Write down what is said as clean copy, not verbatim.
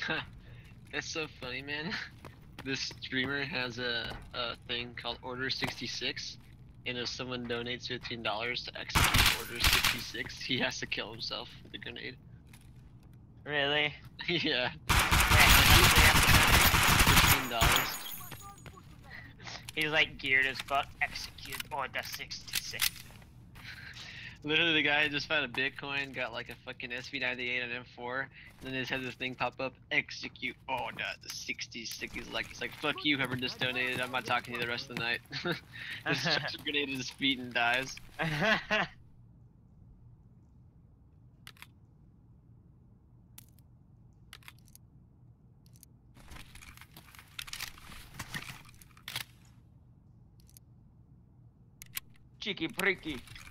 That's so funny, man. This streamer has a thing called Order 66, and if someone donates $15 to execute Order 66, he has to kill himself with a grenade. Really? Yeah. $15. He's like geared as fuck. Execute Order 66. Literally, the guy just found a Bitcoin, got like a fucking SV98 and M4, and then just had this thing pop up, execute Order 66. He's like, fuck you, whoever just donated, I'm not talking to you the rest of the night. Just chucks a grenade at his feet and dies. Cheeky freaky.